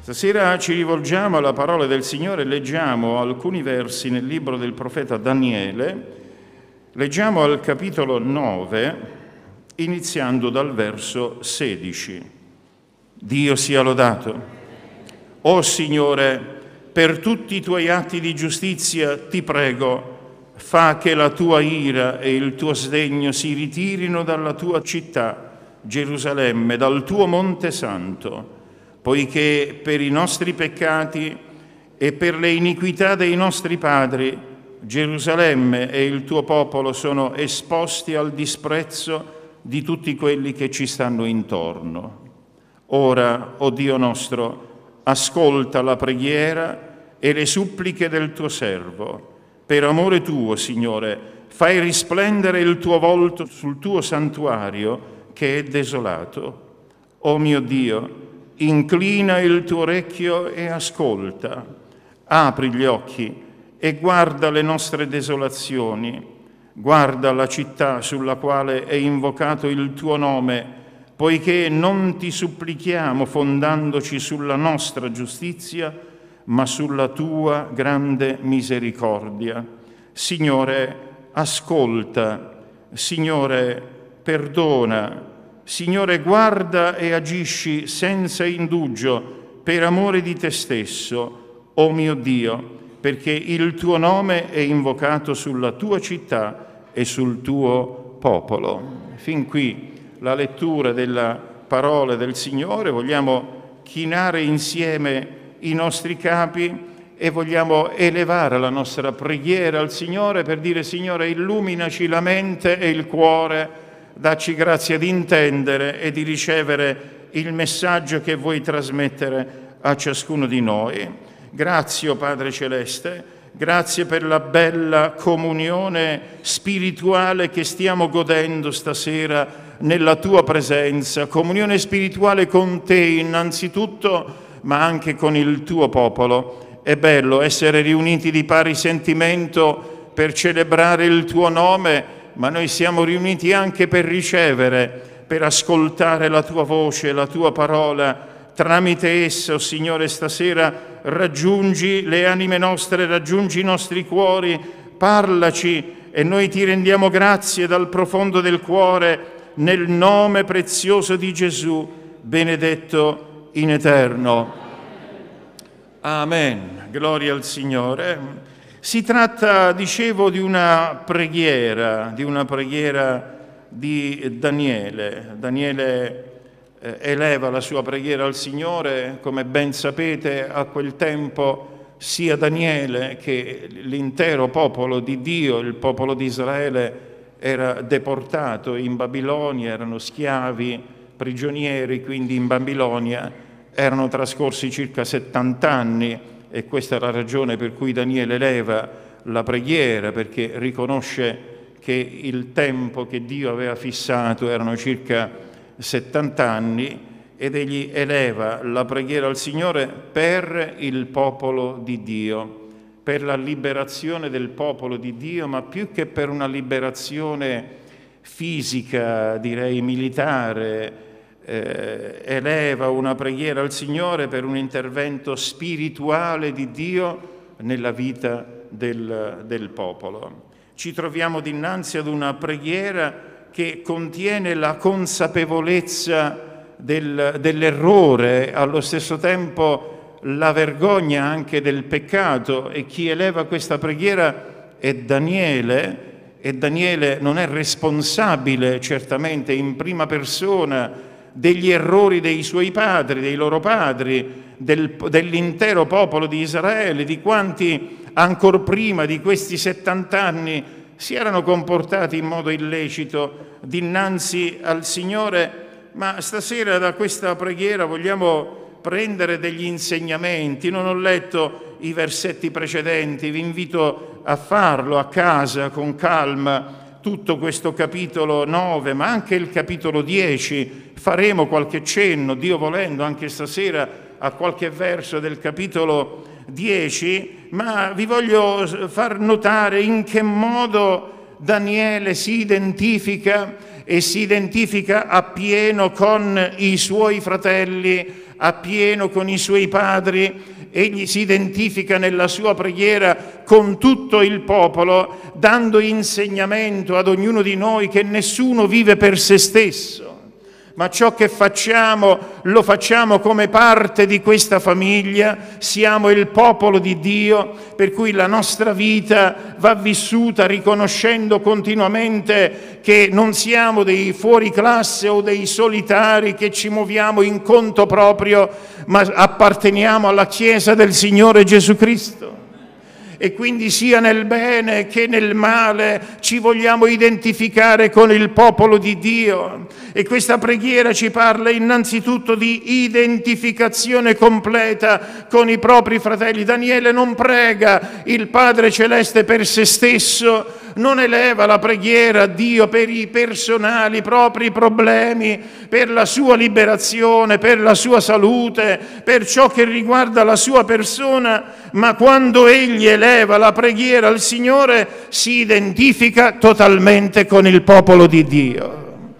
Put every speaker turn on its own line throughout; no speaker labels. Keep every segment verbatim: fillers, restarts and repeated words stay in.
Stasera ci rivolgiamo alla parola del Signore e leggiamo alcuni versi nel libro del profeta Daniele. Leggiamo al capitolo nove, iniziando dal verso sedici. Dio sia lodato. O Signore, per tutti i tuoi atti di giustizia ti prego, fa che la tua ira e il tuo sdegno si ritirino dalla tua città, Gerusalemme, dal tuo Monte Santo, poiché per i nostri peccati e per le iniquità dei nostri padri, Gerusalemme e il tuo popolo sono esposti al disprezzo di tutti quelli che ci stanno intorno. Ora, o Dio nostro, ascolta la preghiera e le suppliche del tuo servo. Per amore tuo, Signore, fai risplendere il tuo volto sul tuo santuario che è desolato. O mio Dio, inclina il tuo orecchio e ascolta. Apri gli occhi e guarda le nostre desolazioni. Guarda la città sulla quale è invocato il tuo nome, poiché non ti supplichiamo fondandoci sulla nostra giustizia, ma sulla tua grande misericordia. Signore, ascolta. Signore, perdona. Signore, guarda e agisci senza indugio per amore di te stesso, o mio Dio, perché il tuo nome è invocato sulla tua città e sul tuo popolo. Fin qui la lettura della parola del Signore. Vogliamo chinare insieme i nostri capi e vogliamo elevare la nostra preghiera al Signore per dire: Signore, illuminaci la mente e il cuore, dacci grazia di intendere e di ricevere il messaggio che vuoi trasmettere a ciascuno di noi. Grazie, o Padre Celeste, grazie per la bella comunione spirituale che stiamo godendo stasera nella tua presenza, comunione spirituale con te innanzitutto, ma anche con il tuo popolo. È bello essere riuniti di pari sentimento per celebrare il tuo nome, ma noi siamo riuniti anche per ricevere, per ascoltare la tua voce, la tua parola. Tramite essa, oh Signore, stasera raggiungi le anime nostre, raggiungi i nostri cuori, parlaci e noi ti rendiamo grazie dal profondo del cuore, nel nome prezioso di Gesù, benedetto in eterno. Amen. Gloria al Signore. Si tratta, dicevo, di una preghiera, di una preghiera di Daniele. Daniele eh, eleva la sua preghiera al Signore. Come ben sapete, a quel tempo sia Daniele che l'intero popolo di Dio, il popolo di Israele, era deportato in Babilonia, erano schiavi, prigionieri, quindi in Babilonia. Erano trascorsi circa settanta anni. E questa è la ragione per cui Daniele eleva la preghiera, perché riconosce che il tempo che Dio aveva fissato erano circa settanta anni, ed egli eleva la preghiera al Signore per il popolo di Dio, per la liberazione del popolo di Dio, ma più che per una liberazione fisica, direi militare. Eh, eleva una preghiera al Signore per un intervento spirituale di Dio nella vita del, del popolo. Ci troviamo dinanzi ad una preghiera che contiene la consapevolezza del, dell'errore, allo stesso tempo la vergogna anche del peccato, e chi eleva questa preghiera è Daniele, e Daniele non è responsabile certamente in prima persona degli errori dei suoi padri, dei loro padri, del, dell'intero popolo di Israele, di quanti ancor prima di questi settanta anni si erano comportati in modo illecito dinanzi al Signore. Ma stasera da questa preghiera vogliamo prendere degli insegnamenti. Non ho letto i versetti precedenti, vi invito a farlo a casa con calma, tutto questo capitolo nove, ma anche il capitolo dieci. Faremo qualche cenno, Dio volendo, anche stasera a qualche verso del capitolo dieci, ma vi voglio far notare in che modo Daniele si identifica e si identifica appieno con i suoi fratelli, appieno con i suoi padri. Egli si identifica nella sua preghiera con tutto il popolo, dando insegnamento ad ognuno di noi che nessuno vive per se stesso, ma ciò che facciamo lo facciamo come parte di questa famiglia, siamo il popolo di Dio, per cui la nostra vita va vissuta riconoscendo continuamente che non siamo dei fuoriclasse o dei solitari che ci muoviamo in conto proprio, ma apparteniamo alla Chiesa del Signore Gesù Cristo. E quindi sia nel bene che nel male ci vogliamo identificare con il popolo di Dio. E questa preghiera ci parla innanzitutto di identificazione completa con i propri fratelli. Daniele non prega il Padre Celeste per se stesso, non eleva la preghiera a Dio per i personali propri problemi, per la sua liberazione, per la sua salute, per ciò che riguarda la sua persona, ma quando egli eleva la preghiera al Signore si identifica totalmente con il popolo di Dio.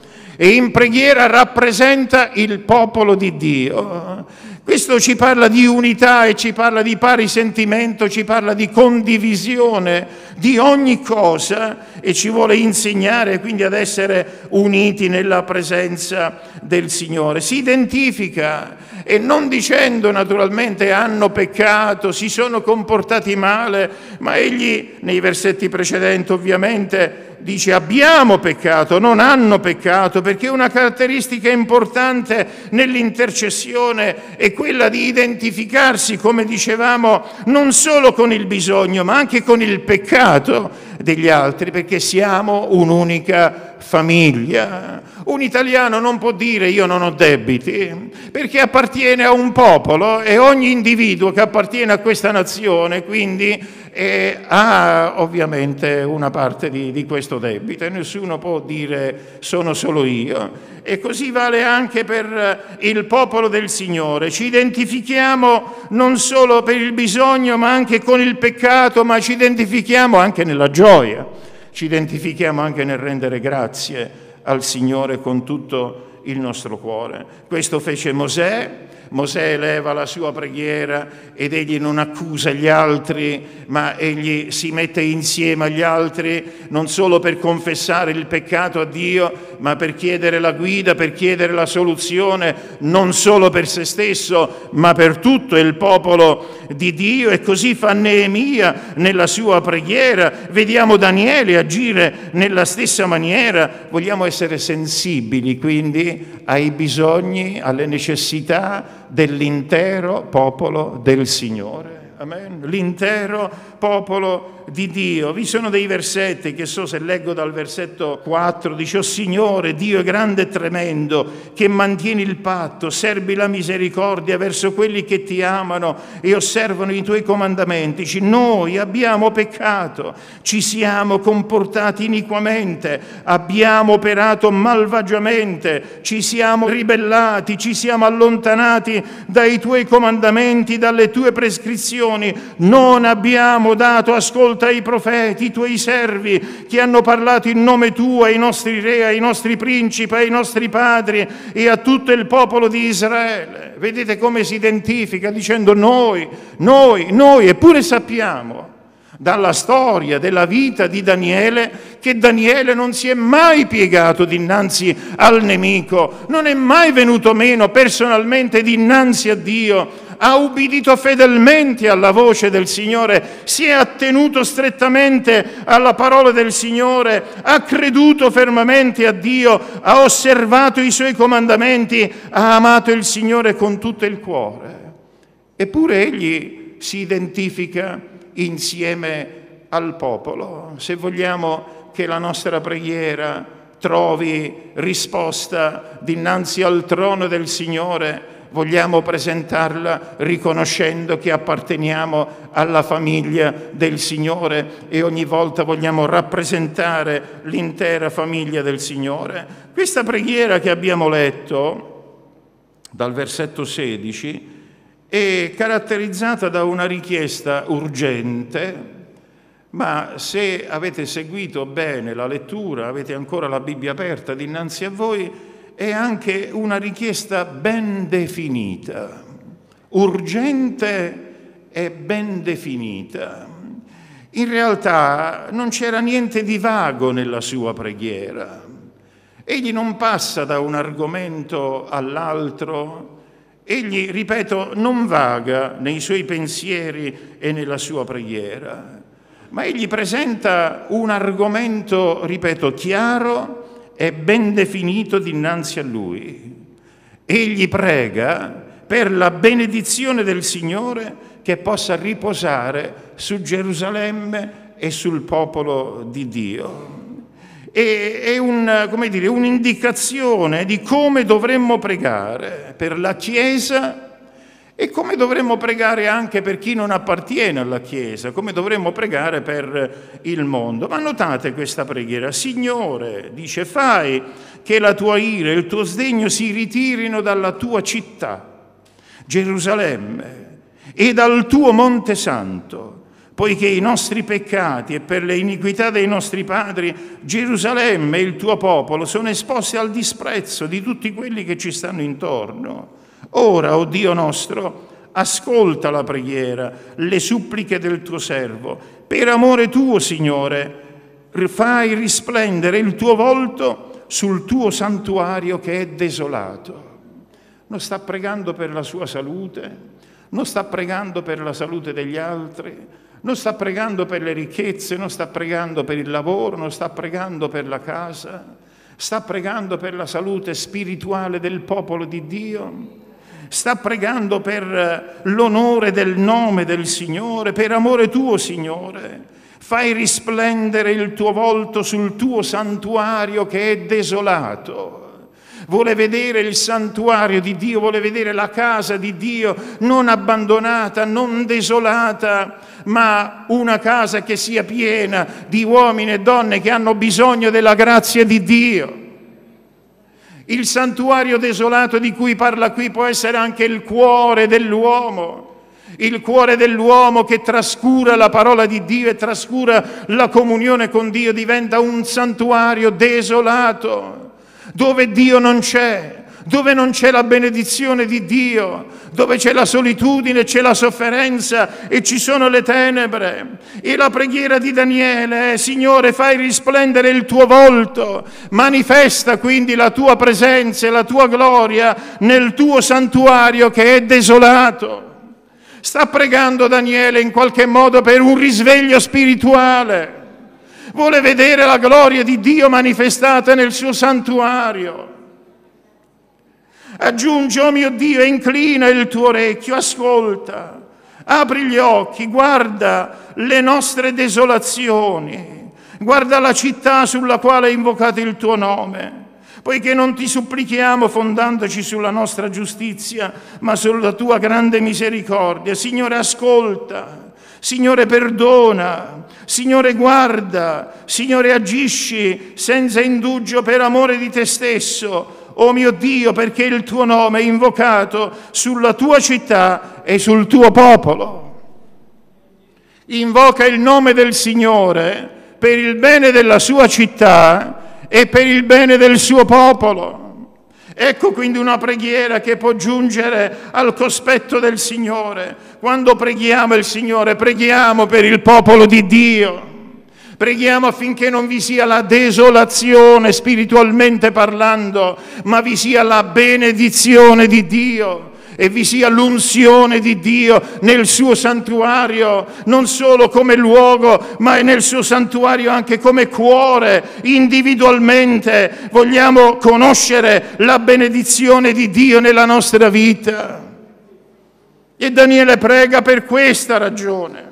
E in preghiera rappresenta il popolo di Dio. Questo ci parla di unità e ci parla di pari sentimento, ci parla di condivisione di ogni cosa e ci vuole insegnare quindi ad essere uniti nella presenza del Signore. Si identifica e non dicendo naturalmente hanno peccato, si sono comportati male, ma egli nei versetti precedenti ovviamente dice abbiamo peccato, non hanno peccato, perché una caratteristica importante nell'intercessione è quella di identificarsi, come dicevamo, non solo con il bisogno, ma anche con il peccato degli altri, perché siamo un'unica famiglia. Un italiano non può dire io non ho debiti, perché appartiene a un popolo e ogni individuo che appartiene a questa nazione, quindi e ha ovviamente una parte di, di questo debito e nessuno può dire sono solo io. E così vale anche per il popolo del Signore. Ci identifichiamo non solo per il bisogno ma anche con il peccato, ma ci identifichiamo anche nella gioia, ci identifichiamo anche nel rendere grazie al Signore con tutto il nostro cuore. Questo fece Mosè. Mosè eleva la sua preghiera ed egli non accusa gli altri, ma egli si mette insieme agli altri non solo per confessare il peccato a Dio, ma per chiedere la guida, per chiedere la soluzione, non solo per se stesso, ma per tutto il popolo di Dio. E così fa Neemia nella sua preghiera. Vediamo Daniele agire nella stessa maniera. Vogliamo essere sensibili quindi ai bisogni, alle necessità dell'intero popolo del Signore. Amen. L'intero popolo di Dio. Vi sono dei versetti che so se leggo dal versetto quattro, dice: "O Signore, Dio grande e tremendo, che mantieni il patto, serbi la misericordia verso quelli che ti amano e osservano i tuoi comandamenti. Dici, noi abbiamo peccato, ci siamo comportati iniquamente, abbiamo operato malvagiamente, ci siamo ribellati, ci siamo allontanati dai tuoi comandamenti, dalle tue prescrizioni. Non abbiamo dato ascolto ai profeti, i tuoi servi, che hanno parlato in nome tuo ai nostri re, ai nostri principi, ai nostri padri e a tutto il popolo di Israele." Vedete come si identifica dicendo noi, noi, noi, eppure sappiamo dalla storia della vita di Daniele che Daniele non si è mai piegato dinanzi al nemico, non è mai venuto meno personalmente dinanzi a Dio, ha ubbidito fedelmente alla voce del Signore, si è attenuto strettamente alla parola del Signore, ha creduto fermamente a Dio, ha osservato i suoi comandamenti, ha amato il Signore con tutto il cuore. Eppure egli si identifica insieme al popolo. Se vogliamo che la nostra preghiera trovi risposta dinanzi al trono del Signore, vogliamo presentarla riconoscendo che apparteniamo alla famiglia del Signore e ogni volta vogliamo rappresentare l'intera famiglia del Signore. Questa preghiera che abbiamo letto dal versetto sedici è caratterizzata da una richiesta urgente, ma se avete seguito bene la lettura, avete ancora la Bibbia aperta dinanzi a voi, è anche una richiesta ben definita, urgente e ben definita. In realtà non c'era niente di vago nella sua preghiera. Egli non passa da un argomento all'altro. Egli, ripeto, non vaga nei suoi pensieri e nella sua preghiera, ma egli presenta un argomento, ripeto, chiaro e ben definito dinanzi a lui. Egli prega per la benedizione del Signore che possa riposare su Gerusalemme e sul popolo di Dio. E, è un, come dire, un'indicazione di come dovremmo pregare per la Chiesa e come dovremmo pregare anche per chi non appartiene alla Chiesa, come dovremmo pregare per il mondo. Ma notate questa preghiera: Signore, dice, fai che la tua ira e il tuo sdegno si ritirino dalla tua città, Gerusalemme, e dal tuo Monte Santo, poiché i nostri peccati e per le iniquità dei nostri padri, Gerusalemme e il tuo popolo sono esposti al disprezzo di tutti quelli che ci stanno intorno. Ora, o Dio nostro, ascolta la preghiera, le suppliche del tuo servo. Per amore tuo, Signore, fai risplendere il tuo volto sul tuo santuario che è desolato. Non sta pregando per la sua salute, non sta pregando per la salute degli altri, non sta pregando per le ricchezze, non sta pregando per il lavoro, non sta pregando per la casa, sta pregando per la salute spirituale del popolo di Dio, sta pregando per l'onore del nome del Signore. Per amore tuo, Signore, fai risplendere il tuo volto sul tuo santuario che è desolato. Vuole vedere il santuario di Dio, vuole vedere la casa di Dio non abbandonata, non desolata, ma una casa che sia piena di uomini e donne che hanno bisogno della grazia di Dio. Il santuario desolato di cui parla qui può essere anche il cuore dell'uomo, il cuore dell'uomo che trascura la parola di Dio e trascura la comunione con Dio, diventa un santuario desolato, dove Dio non c'è, dove non c'è la benedizione di Dio, dove c'è la solitudine, c'è la sofferenza e ci sono le tenebre. E la preghiera di Daniele è: Signore, fai risplendere il tuo volto, manifesta quindi la tua presenza e la tua gloria nel tuo santuario che è desolato. Sta pregando Daniele in qualche modo per un risveglio spirituale. Vuole vedere la gloria di Dio manifestata nel suo santuario. Aggiunge: oh mio Dio, inclina il tuo orecchio, ascolta, apri gli occhi, guarda le nostre desolazioni, guarda la città sulla quale hai invocato il tuo nome, poiché non ti supplichiamo fondandoci sulla nostra giustizia, ma sulla tua grande misericordia. Signore, ascolta. Signore, perdona. Signore, guarda. Signore, agisci senza indugio per amore di te stesso. Oh mio Dio, perché il tuo nome è invocato sulla tua città e sul tuo popolo. Invoca il nome del Signore per il bene della sua città e per il bene del suo popolo. Ecco quindi una preghiera che può giungere al cospetto del Signore. Quando preghiamo il Signore, preghiamo per il popolo di Dio. Preghiamo affinché non vi sia la desolazione spiritualmente parlando, ma vi sia la benedizione di Dio e vi sia l'unzione di Dio nel suo santuario, non solo come luogo, ma nel suo santuario anche come cuore. Individualmente vogliamo conoscere la benedizione di Dio nella nostra vita. E Daniele prega per questa ragione.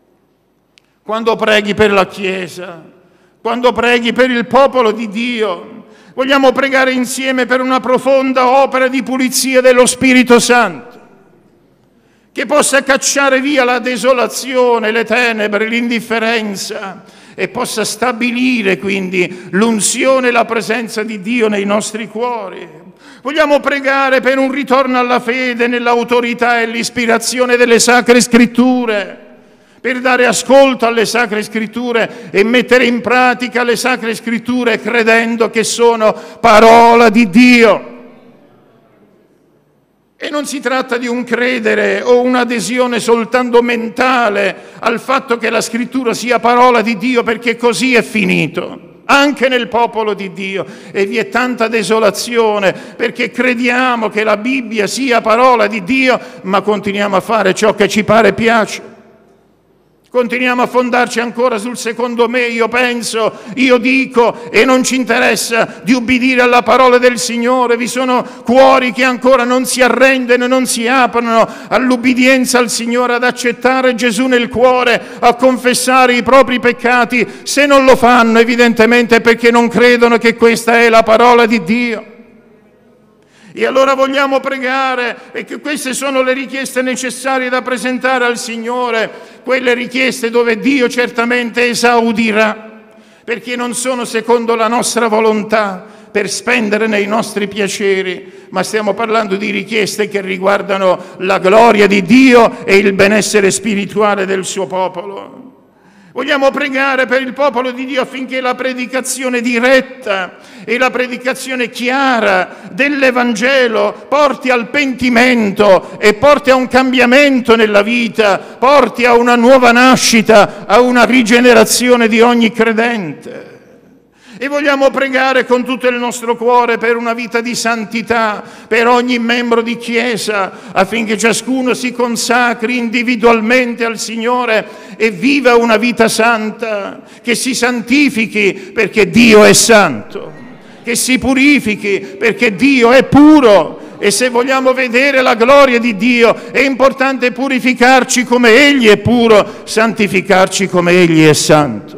Quando preghi per la Chiesa, quando preghi per il popolo di Dio, vogliamo pregare insieme per una profonda opera di pulizia dello Spirito Santo, che possa cacciare via la desolazione, le tenebre, l'indifferenza e possa stabilire quindi l'unzione e la presenza di Dio nei nostri cuori. Vogliamo pregare per un ritorno alla fede nell'autorità e l'ispirazione delle Sacre Scritture, per dare ascolto alle Sacre Scritture e mettere in pratica le Sacre Scritture credendo che sono parola di Dio. E non si tratta di un credere o un'adesione soltanto mentale al fatto che la Scrittura sia parola di Dio, perché così è finito, anche nel popolo di Dio. E vi è tanta desolazione perché crediamo che la Bibbia sia parola di Dio, ma continuiamo a fare ciò che ci pare e piace. Continuiamo a fondarci ancora sul secondo me, io penso, io dico, e non ci interessa di ubbidire alla parola del Signore. Vi sono cuori che ancora non si arrendono, non si aprono all'ubbidienza al Signore, ad accettare Gesù nel cuore, a confessare i propri peccati. Se non lo fanno, evidentemente è perché non credono che questa è la parola di Dio. E allora vogliamo pregare, perché queste sono le richieste necessarie da presentare al Signore, quelle richieste dove Dio certamente esaudirà, perché non sono secondo la nostra volontà, per spendere nei nostri piaceri, ma stiamo parlando di richieste che riguardano la gloria di Dio e il benessere spirituale del suo popolo. Vogliamo pregare per il popolo di Dio affinché la predicazione diretta e la predicazione chiara dell'Evangelo porti al pentimento e porti a un cambiamento nella vita, porti a una nuova nascita, a una rigenerazione di ogni credente. E vogliamo pregare con tutto il nostro cuore per una vita di santità per ogni membro di Chiesa, affinché ciascuno si consacri individualmente al Signore e viva una vita santa, che si santifichi perché Dio è santo, che si purifichi perché Dio è puro. E se vogliamo vedere la gloria di Dio è importante purificarci come Egli è puro, santificarci come Egli è santo.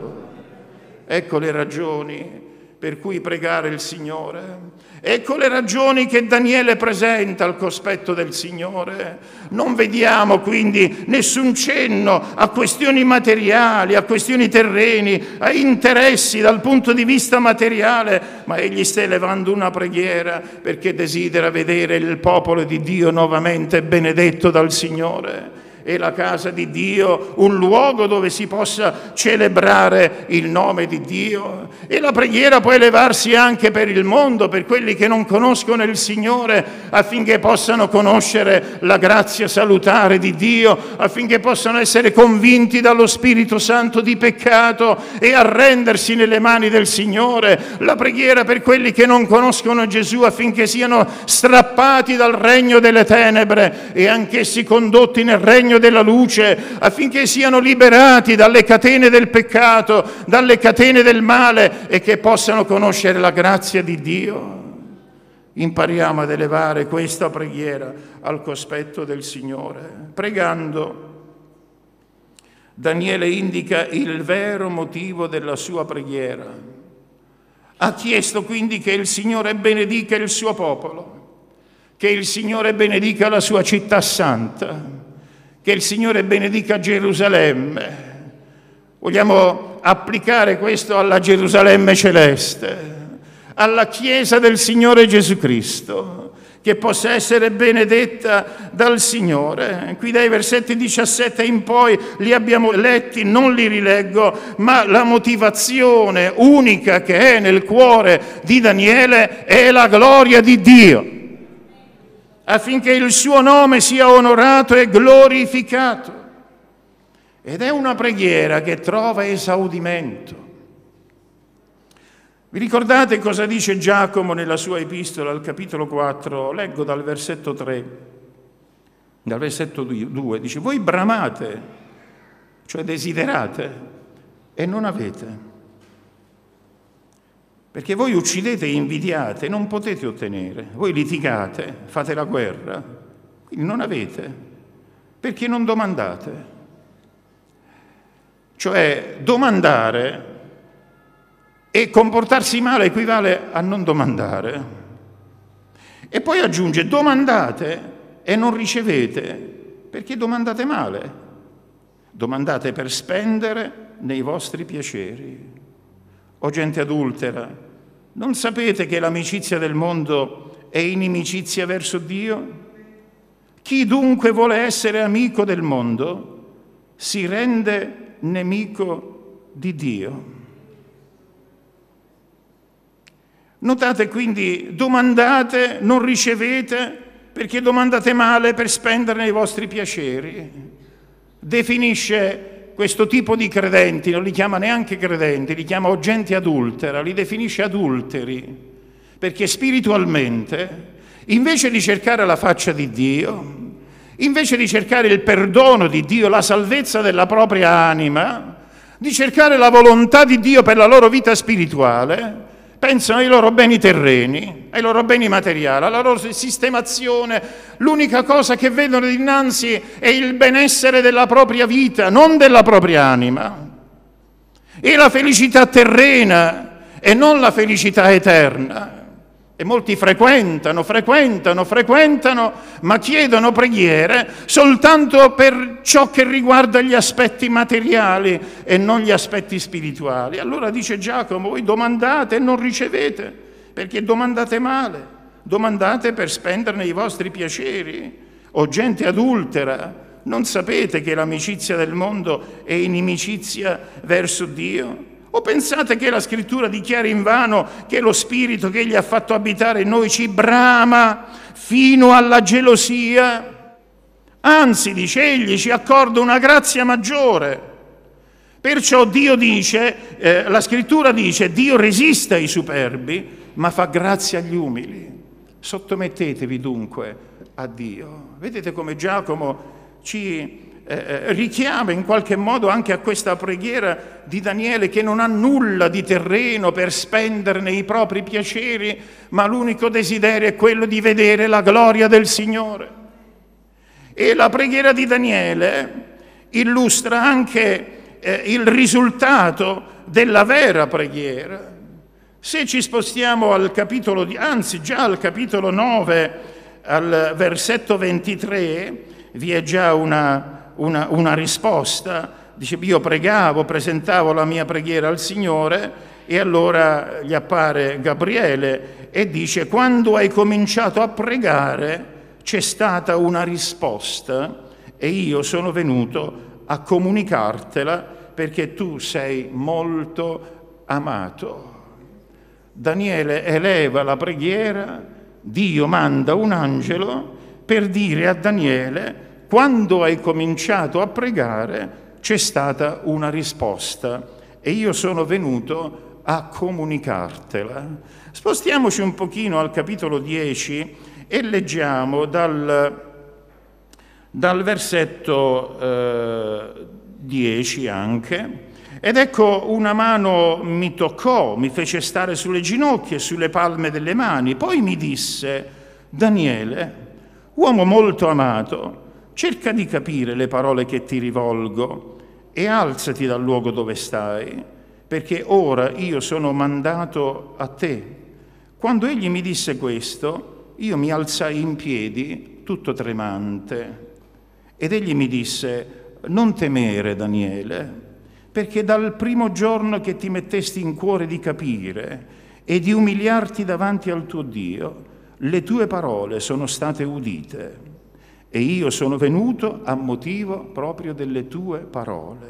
Ecco le ragioni per cui pregare il Signore. Ecco le ragioni che Daniele presenta al cospetto del Signore. Non vediamo quindi nessun cenno a questioni materiali, a questioni terreni, a interessi dal punto di vista materiale, ma egli sta elevando una preghiera perché desidera vedere il popolo di Dio nuovamente benedetto dal Signore. E la casa di Dio un luogo dove si possa celebrare il nome di Dio. E la preghiera può elevarsi anche per il mondo, per quelli che non conoscono il Signore, affinché possano conoscere la grazia salutare di Dio, affinché possano essere convinti dallo Spirito Santo di peccato e arrendersi nelle mani del Signore. La preghiera per quelli che non conoscono Gesù, affinché siano strappati dal regno delle tenebre e anch'essi condotti nel regno della luce, affinché siano liberati dalle catene del peccato, dalle catene del male, e che possano conoscere la grazia di Dio. Impariamo ad elevare questa preghiera al cospetto del Signore. Pregando, Daniele indica il vero motivo della sua preghiera. Ha chiesto quindi che il Signore benedica il suo popolo, che il Signore benedica la sua città santa, che il Signore benedica Gerusalemme. Vogliamo applicare questo alla Gerusalemme celeste, alla Chiesa del Signore Gesù Cristo, che possa essere benedetta dal Signore. Qui dai versetti diciassette in poi li abbiamo letti, non li rileggo, ma la motivazione unica che è nel cuore di Daniele è la gloria di Dio, affinché il suo nome sia onorato e glorificato. Ed è una preghiera che trova esaudimento. Vi ricordate cosa dice Giacomo nella sua epistola al capitolo quattro? Leggo dal versetto tre, dal versetto due, dice: voi bramate, cioè desiderate, e non avete. Perché voi uccidete e invidiate, non potete ottenere. Voi litigate, fate la guerra, quindi non avete, perché non domandate. Cioè, domandare e comportarsi male equivale a non domandare. E poi aggiunge: domandate e non ricevete, perché domandate male. Domandate per spendere nei vostri piaceri. O gente adultera, non sapete che l'amicizia del mondo è inimicizia verso Dio? Chi dunque vuole essere amico del mondo si rende nemico di Dio. Notate quindi, domandate, non ricevete, perché domandate male per spenderne i vostri piaceri. Definisce questo tipo di credenti, non li chiama neanche credenti, li chiama o gente adultera, li definisce adulteri, perché spiritualmente, invece di cercare la faccia di Dio, invece di cercare il perdono di Dio, la salvezza della propria anima, di cercare la volontà di Dio per la loro vita spirituale, pensano ai loro beni terreni, ai loro beni materiali, alla loro sistemazione. L'unica cosa che vedono dinanzi è il benessere della propria vita, non della propria anima. E la felicità terrena e non la felicità eterna. E molti frequentano, frequentano, frequentano, ma chiedono preghiere soltanto per ciò che riguarda gli aspetti materiali e non gli aspetti spirituali. Allora dice Giacomo, voi domandate e non ricevete, perché domandate male, domandate per spenderne i vostri piaceri. O gente adultera, non sapete che l'amicizia del mondo è inimicizia verso Dio? O pensate che la Scrittura dichiari invano che lo Spirito che Egli ha fatto abitare in noi ci brama fino alla gelosia? Anzi, dice Egli, ci accorda una grazia maggiore. Perciò Dio dice, eh, la Scrittura dice, Dio resiste ai superbi, ma fa grazia agli umili. Sottomettetevi dunque a Dio. Vedete come Giacomo ci Eh, richiama in qualche modo anche a questa preghiera di Daniele, che non ha nulla di terreno per spenderne i propri piaceri, ma l'unico desiderio è quello di vedere la gloria del Signore. E la preghiera di Daniele illustra anche eh, il risultato della vera preghiera. Se ci spostiamo al capitolo, di, anzi già al capitolo nove, al versetto ventitré, vi è già una Una, una risposta. Dice, io pregavo, presentavo la mia preghiera al Signore e allora gli appare Gabriele e dice, quando hai cominciato a pregare c'è stata una risposta e io sono venuto a comunicartela perché tu sei molto amato. Daniele eleva la preghiera, Dio manda un angelo per dire a Daniele, quando hai cominciato a pregare c'è stata una risposta e io sono venuto a comunicartela. Spostiamoci un pochino al capitolo dieci e leggiamo dal, dal versetto eh, dieci anche. Ed ecco, una mano mi toccò, mi fece stare sulle ginocchia e sulle palme delle mani. Poi mi disse, Daniele, uomo molto amato, cerca di capire le parole che ti rivolgo e alzati dal luogo dove stai, perché ora io sono mandato a te. Quando egli mi disse questo, io mi alzai in piedi, tutto tremante. Ed egli mi disse, non temere, Daniele, perché dal primo giorno che ti mettesti in cuore di capire e di umiliarti davanti al tuo Dio, le tue parole sono state udite. E io sono venuto a motivo proprio delle tue parole.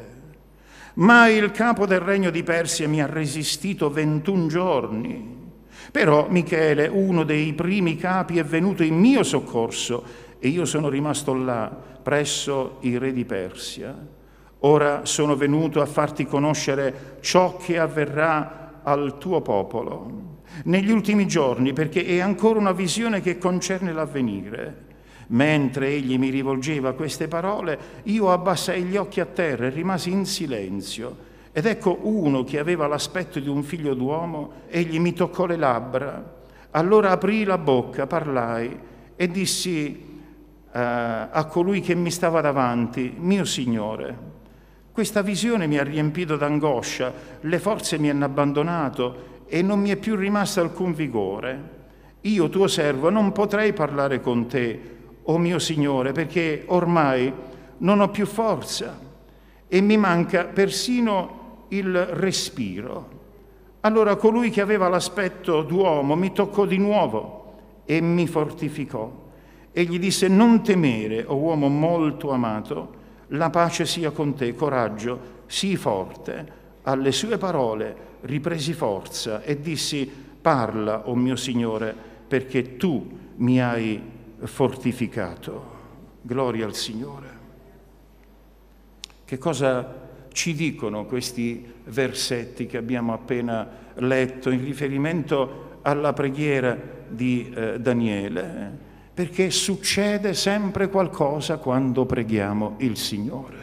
Ma il capo del regno di Persia mi ha resistito ventuno giorni. Però Michele, uno dei primi capi, è venuto in mio soccorso e io sono rimasto là, presso il re di Persia. Ora sono venuto a farti conoscere ciò che avverrà al tuo popolo negli ultimi giorni, perché è ancora una visione che concerne l'avvenire. Mentre egli mi rivolgeva queste parole, io abbassai gli occhi a terra e rimasi in silenzio. Ed ecco uno che aveva l'aspetto di un figlio d'uomo, egli mi toccò le labbra. Allora aprii la bocca, parlai e dissi uh, a colui che mi stava davanti, mio Signore, questa visione mi ha riempito d'angoscia, le forze mi hanno abbandonato e non mi è più rimasto alcun vigore. Io, tuo servo, non potrei parlare con te, o mio Signore, perché ormai non ho più forza e mi manca persino il respiro. Allora colui che aveva l'aspetto d'uomo mi toccò di nuovo e mi fortificò. E gli disse, non temere, o uomo molto amato, la pace sia con te, coraggio, sii forte. Alle sue parole ripresi forza e dissi: parla, o mio Signore, perché tu mi hai fortificato. Gloria al Signore. Che cosa ci dicono questi versetti che abbiamo appena letto in riferimento alla preghiera di eh, Daniele? Perché succede sempre qualcosa quando preghiamo il Signore.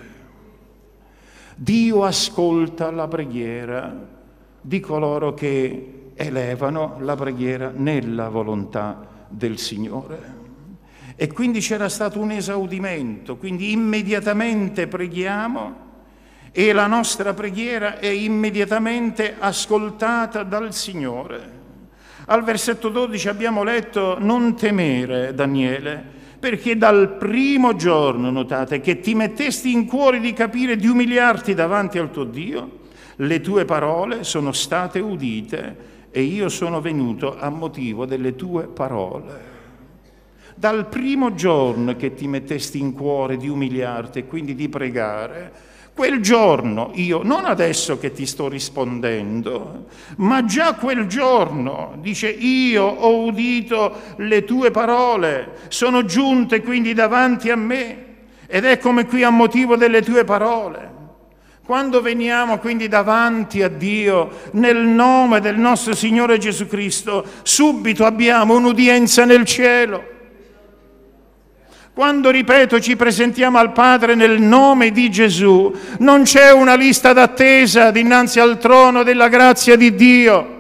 Dio ascolta la preghiera di coloro che elevano la preghiera nella volontà del Signore. E quindi c'era stato un esaudimento, quindi immediatamente preghiamo e la nostra preghiera è immediatamente ascoltata dal Signore. Al versetto dodici abbiamo letto: non temere, Daniele, perché dal primo giorno, notate, che ti mettesti in cuore di capire, di umiliarti davanti al tuo Dio, le tue parole sono state udite e io sono venuto a motivo delle tue parole. Dal primo giorno che ti mettesti in cuore di umiliarti e quindi di pregare, quel giorno io, non adesso che ti sto rispondendo, ma già quel giorno, dice, io ho udito le tue parole, sono giunte quindi davanti a me ed eccomi qui a motivo delle tue parole. Quando veniamo quindi davanti a Dio nel nome del nostro Signore Gesù Cristo, subito abbiamo un'udienza nel cielo. Quando, ripeto, ci presentiamo al Padre nel nome di Gesù, non c'è una lista d'attesa dinanzi al trono della grazia di Dio.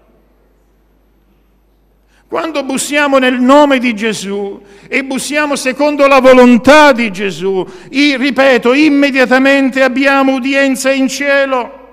Quando bussiamo nel nome di Gesù e bussiamo secondo la volontà di Gesù, io, ripeto, immediatamente abbiamo udienza in cielo.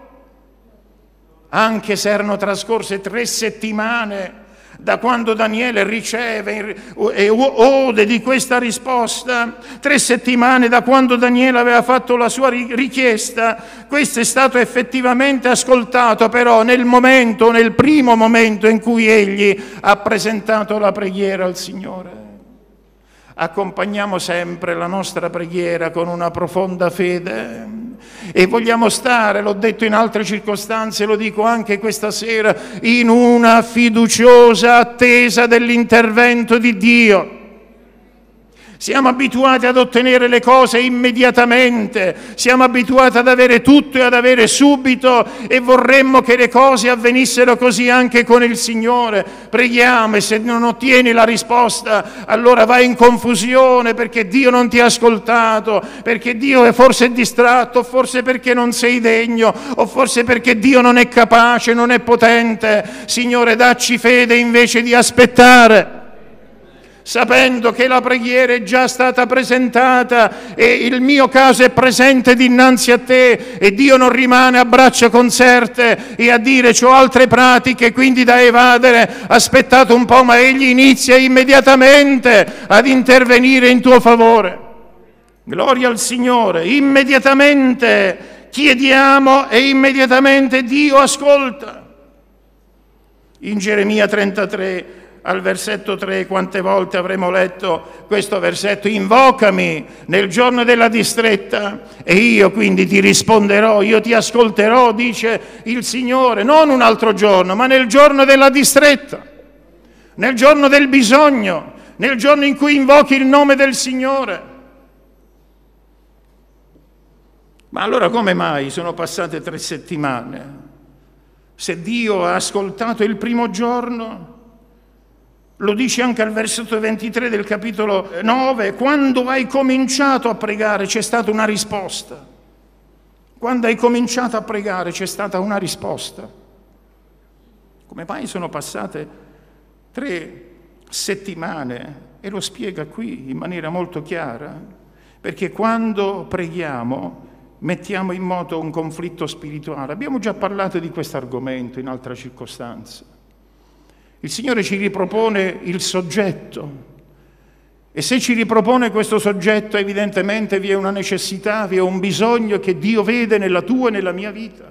Anche se erano trascorse tre settimane da quando Daniele riceve e ode di questa risposta, tre settimane da quando Daniele aveva fatto la sua richiesta, questo è stato effettivamente ascoltato però nel momento, nel primo momento in cui egli ha presentato la preghiera al Signore. Accompagniamo sempre la nostra preghiera con una profonda fede e vogliamo stare, l'ho detto in altre circostanze, lo dico anche questa sera, in una fiduciosa attesa dell'intervento di Dio. Siamo abituati ad ottenere le cose immediatamente, siamo abituati ad avere tutto e ad avere subito e vorremmo che le cose avvenissero così anche con il Signore. Preghiamo e se non ottieni la risposta allora vai in confusione perché Dio non ti ha ascoltato, perché Dio è forse distratto, o forse perché non sei degno, o forse perché Dio non è capace, non è potente. Signore, dacci fede invece di aspettare, sapendo che la preghiera è già stata presentata e il mio caso è presente dinanzi a te e Dio non rimane a braccia conserte e a dire c'ho altre pratiche quindi da evadere, aspettate un po', ma egli inizia immediatamente ad intervenire in tuo favore. Gloria al Signore, immediatamente chiediamo e immediatamente Dio ascolta. In Geremia trentatré al versetto tre, quante volte avremo letto questo versetto? Invocami nel giorno della distretta e io quindi ti risponderò, io ti ascolterò, dice il Signore, non un altro giorno, ma nel giorno della distretta, nel giorno del bisogno, nel giorno in cui invochi il nome del Signore. Ma allora come mai sono passate tre settimane? Se Dio ha ascoltato il primo giorno, lo dice anche al versetto ventitré del capitolo nove, quando hai cominciato a pregare c'è stata una risposta. Quando hai cominciato a pregare c'è stata una risposta. Come mai sono passate tre settimane? E lo spiega qui in maniera molto chiara. Perché quando preghiamo mettiamo in moto un conflitto spirituale. Abbiamo già parlato di questo argomento in altre circostanze. Il Signore ci ripropone il soggetto e se ci ripropone questo soggetto evidentemente vi è una necessità, vi è un bisogno che Dio vede nella tua e nella mia vita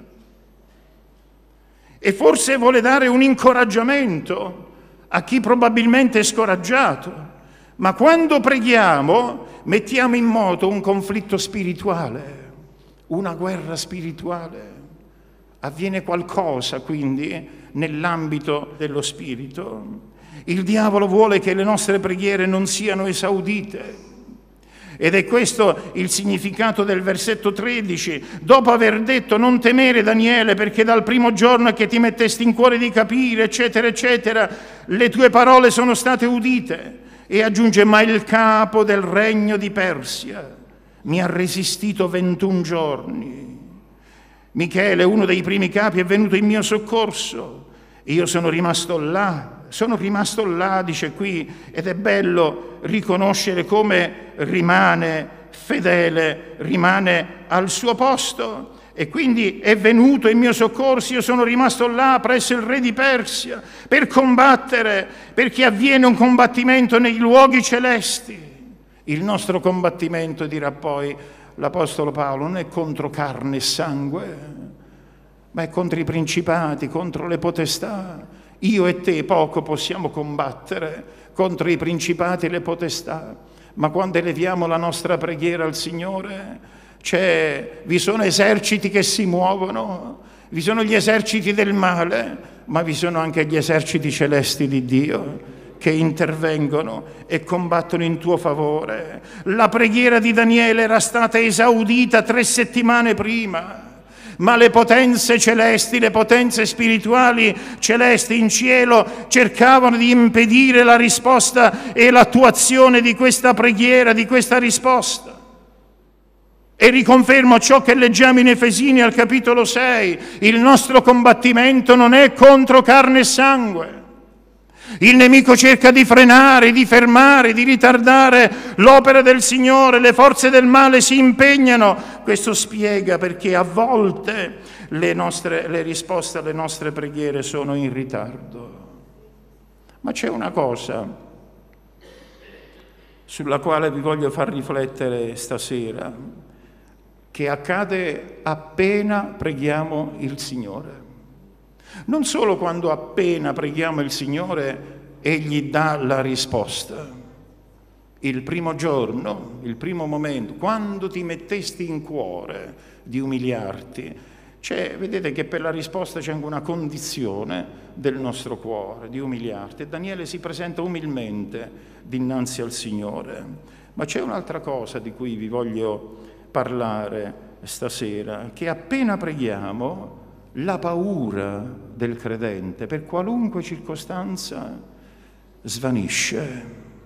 e forse vuole dare un incoraggiamento a chi probabilmente è scoraggiato, Ma quando preghiamo mettiamo in moto un conflitto spirituale, una guerra spirituale. Avviene qualcosa quindi nell'ambito dello spirito. Il diavolo vuole che le nostre preghiere non siano esaudite. Ed è questo il significato del versetto tredici. Dopo aver detto non temere Daniele, perché dal primo giorno che ti mettesti in cuore di capire, eccetera, eccetera, le tue parole sono state udite. E aggiunge, ma il capo del regno di Persia mi ha resistito ventuno giorni. Michele, uno dei primi capi, è venuto in mio soccorso. Io sono rimasto là. Sono rimasto là, dice qui, ed è bello riconoscere come rimane fedele, rimane al suo posto. E quindi è venuto in mio soccorso, io sono rimasto là presso il re di Persia per combattere, perché avviene un combattimento nei luoghi celesti. Il nostro combattimento, dirà poi l'Apostolo Paolo, non è contro carne e sangue, ma è contro i principati, contro le potestà. Io e te poco possiamo combattere contro i principati e le potestà, ma quando eleviamo la nostra preghiera al Signore, c'è, vi sono eserciti che si muovono, vi sono gli eserciti del male, ma vi sono anche gli eserciti celesti di Dio che intervengono e combattono in tuo favore. La preghiera di Daniele era stata esaudita tre settimane prima, ma le potenze celesti, le potenze spirituali celesti in cielo cercavano di impedire la risposta e l'attuazione di questa preghiera, di questa risposta. E riconfermo ciò che leggiamo in Efesini al capitolo sei, il nostro combattimento non è contro carne e sangue. Il nemico cerca di frenare, di fermare, di ritardare l'opera del Signore, le forze del male si impegnano. Questo spiega perché a volte le, nostre, le risposte alle nostre preghiere sono in ritardo. Ma c'è una cosa sulla quale vi voglio far riflettere stasera, che accade appena preghiamo il Signore. Non solo quando appena preghiamo il Signore, Egli dà la risposta. Il primo giorno, il primo momento, quando ti mettesti in cuore di umiliarti, cioè, vedete che per la risposta c'è anche una condizione del nostro cuore, di umiliarti. E Daniele si presenta umilmente dinanzi al Signore. Ma c'è un'altra cosa di cui vi voglio parlare stasera, che appena preghiamo, la paura del credente, per qualunque circostanza, svanisce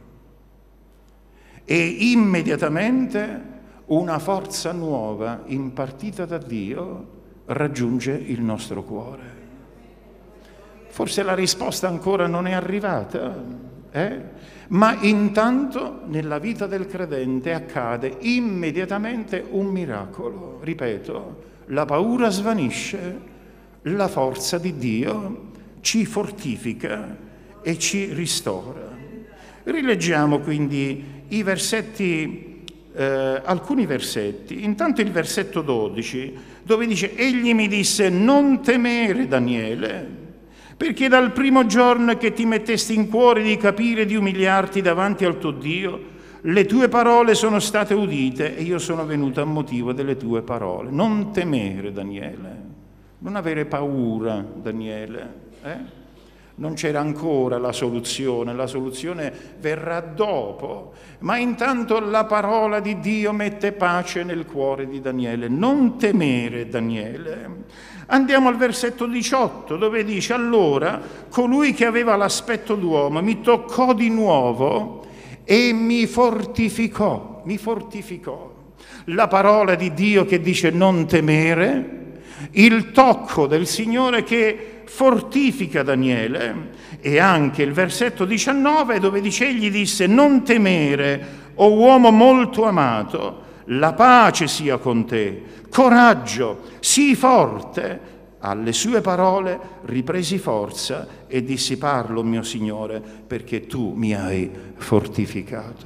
e immediatamente una forza nuova impartita da Dio raggiunge il nostro cuore. Forse la risposta ancora non è arrivata, eh? Ma intanto nella vita del credente accade immediatamente un miracolo. Ripeto, la paura svanisce, la forza di Dio ci fortifica e ci ristora. Rileggiamo quindi i versetti, eh, alcuni versetti. Intanto il versetto dodici, dove dice: egli mi disse, non temere Daniele, perché dal primo giorno che ti mettesti in cuore di capire e di umiliarti davanti al tuo Dio, le tue parole sono state udite e io sono venuto a motivo delle tue parole. Non temere Daniele. Non avere paura, Daniele, eh? Non c'era ancora la soluzione, la soluzione verrà dopo, ma intanto la parola di Dio mette pace nel cuore di Daniele. Non temere, Daniele. Andiamo al versetto diciotto, dove dice: allora colui che aveva l'aspetto d'uomo mi toccò di nuovo e mi fortificò, mi fortificò. La parola di Dio che dice non temere, il tocco del Signore che fortifica Daniele, e anche il versetto diciannove dove dice: egli disse non temere, o uomo molto amato, la pace sia con te, coraggio, sii forte. Alle sue parole ripresi forza e dissi: parlo, mio Signore, perché tu mi hai fortificato.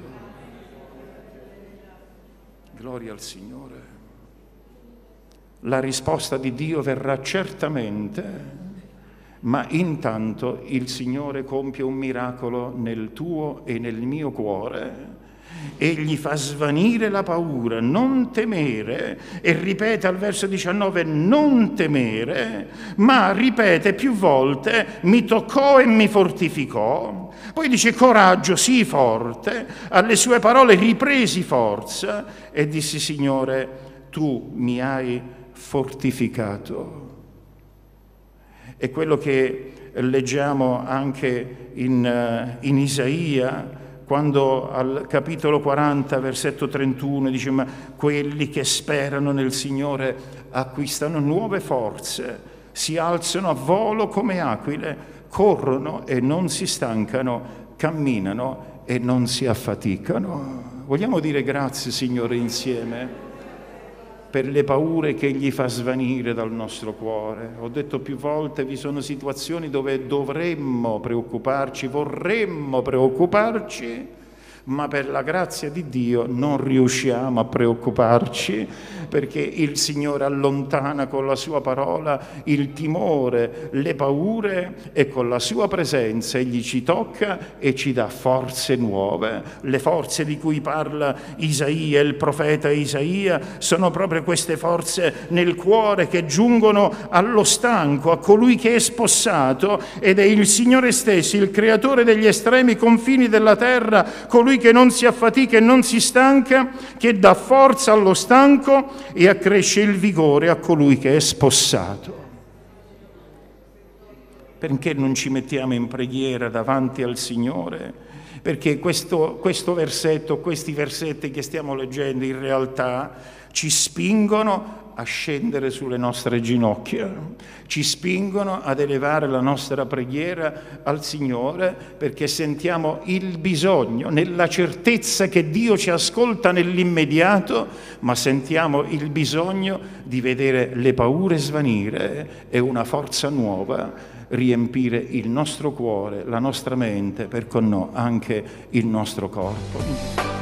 Gloria al Signore. La risposta di Dio verrà certamente, ma intanto il Signore compie un miracolo nel tuo e nel mio cuore. Egli fa svanire la paura, non temere, e ripete al verso diciannove, non temere, ma ripete più volte, mi toccò e mi fortificò. Poi dice coraggio, sii forte, alle sue parole ripresi forza e dissi Signore, tu mi hai fortificato. È quello che leggiamo anche in, in Isaia, quando al capitolo quaranta, versetto trentuno, dice ma quelli che sperano nel Signore acquistano nuove forze, si alzano a volo come aquile, corrono e non si stancano, camminano e non si affaticano. Vogliamo dire grazie, Signore, insieme per le paure che Egli fa svanire dal nostro cuore. Ho detto più volte, vi sono situazioni dove dovremmo preoccuparci, vorremmo preoccuparci, ma per la grazia di Dio non riusciamo a preoccuparci, perché il Signore allontana con la sua parola il timore, le paure, e con la sua presenza Egli ci tocca e ci dà forze nuove. Le forze di cui parla Isaia, il profeta Isaia, sono proprio queste forze nel cuore che giungono allo stanco, a colui che è spossato, ed è il Signore stesso, il creatore degli estremi confini della terra, colui che non si affatica e non si stanca, che dà forza allo stanco e accresce il vigore a colui che è spossato. Perché non ci mettiamo in preghiera davanti al Signore? Perché questo, questo versetto, questi versetti che stiamo leggendo in realtà ci spingono a scendere sulle nostre ginocchia, ci spingono ad elevare la nostra preghiera al Signore, perché sentiamo il bisogno, nella certezza che Dio ci ascolta nell'immediato, ma sentiamo il bisogno di vedere le paure svanire e una forza nuova riempire il nostro cuore, la nostra mente, per con noi anche il nostro corpo.